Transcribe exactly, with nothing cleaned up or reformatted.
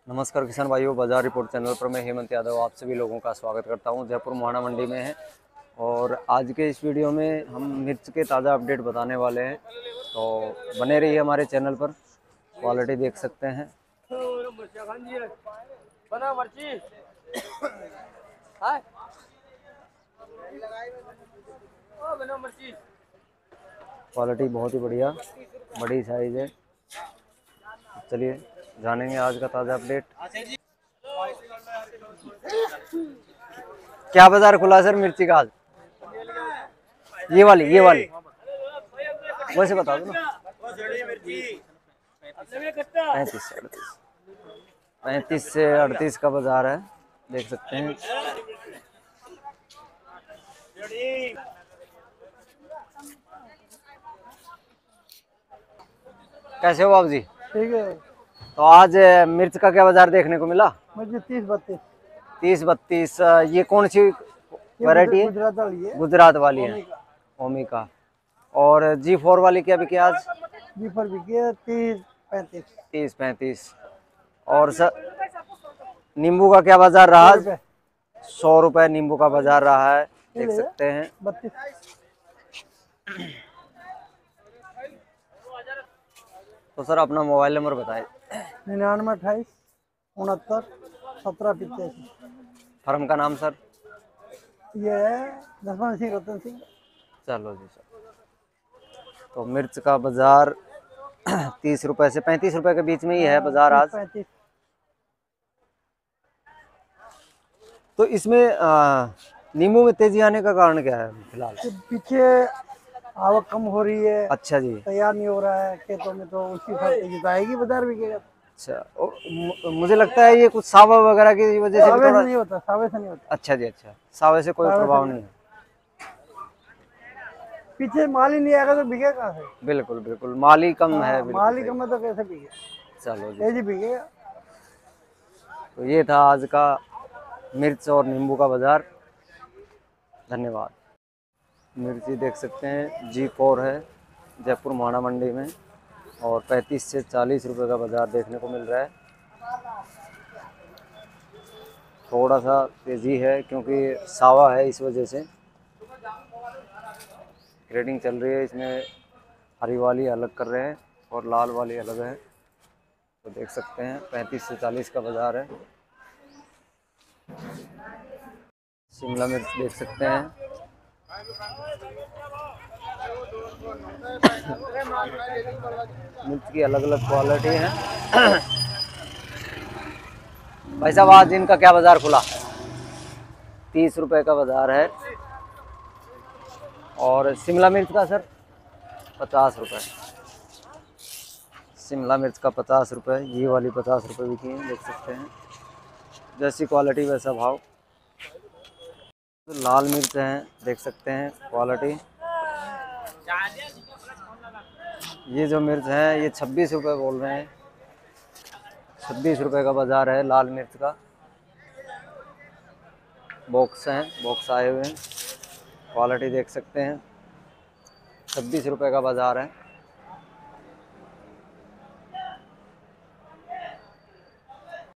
नमस्कार किसान भाइयों, बाजार रिपोर्ट चैनल पर मैं हेमंत यादव आप सभी लोगों का स्वागत करता हूं। जयपुर मोहाना मंडी में है और आज के इस वीडियो में हम मिर्च के ताज़ा अपडेट बताने वाले हैं, तो बने रहिए हमारे चैनल पर। क्वालिटी देख सकते हैं। क्वालिटी बहुत ही बढ़िया, बड़ी साइज है। चलिए जानेंगे आज का ताज़ा अपडेट। क्या बाजार खुला सर मिर्ची का आज? ये वाली ये वाली वैसे बता दो ना। पैंतीस से अड़तीस पैंतीस से अड़तीस का बाजार है, देख सकते हैं। कैसे हो बाबू जी? ठीक है। तो आज मिर्च का क्या बाजार देखने को मिला? मुझे तीस बत्तीस तीस बत्तीस। ये कौन सी वैरायटी है? गुजरात वाली है। गुजरात वाली है, ओमिका। और जी फोर वाली क्या बिकी आज? जी पर बिके तीस पैंतीस। तीस पैंतीस। और सर नींबू का क्या बाजार रहा? सौ रुपए नींबू का बाजार रहा है, देख सकते हैं। बत्तीस। तो सर अपना मोबाइल नंबर बताएं। निन्यानवे अट्ठाईस उनहत्तर सत्रह पिचासी। फर्म का नाम सर? ये है जसवंत सिंह रतन सिंह। चलो जी सर। तो मिर्च का बाजार तीस रुपए से पैंतीस रुपए के बीच में ही है बाजार आज। पैंतीस। तो इसमें नींबू में तेजी आने का कारण क्या है फिलहाल? पीछे आवक कम हो रही है। अच्छा जी। तैयार नहीं हो रहा है खेतों में, तो उसकी तेजी तो आएगी, बाजार बिकेगा। अच्छा, और मुझे लगता है ये कुछ सावा वगैरह की वजह से भी सावे थोड़ा... से नहीं होता, सावे से नहीं होता। अच्छा जी, अच्छा, सावे से कोई प्रभाव नहीं है। पीछे माल ही नहीं आएगा तो बिकेगा कहाँ से? बिल्कुल बिल्कुल, माल ही कम है। माल ही कम है तो कैसे बिकेगा? चलो जी, तेजी बिकेगा। तो ये था आज का मिर्च और नींबू का बाजार। धन्यवाद। मिर्ची देख सकते हैं, जी फोर है जयपुर मोहाना मंडी में, और पैंतीस से चालीस रुपए का बाजार देखने को मिल रहा है। थोड़ा सा तेज़ी है क्योंकि सावा है, इस वजह से ग्रेडिंग चल रही है। इसमें हरी वाली अलग कर रहे हैं और लाल वाली अलग है, तो देख सकते हैं पैंतीस से चालीस का बाजार है। शिमला मिर्च देख सकते हैं। मिर्च की अलग अलग क्वालिटी है। भाई साहब आज इनका क्या बाजार खुला? तीस रुपए का बाजार है। और शिमला मिर्च का सर पचास रुपए। शिमला मिर्च का पचास रुपए, ये वाली पचास रुपए बिकी है, देख सकते हैं। जैसी क्वालिटी वैसा भाव। लाल मिर्च है, देख सकते हैं क्वालिटी। ये जो मिर्च है ये छब्बीस रुपए बोल रहे हैं। छब्बीस रुपए का बाजार है लाल मिर्च का। बॉक्स हैं, बॉक्स आए हुए हैं, क्वालिटी देख सकते हैं। छब्बीस रुपए का बाजार है।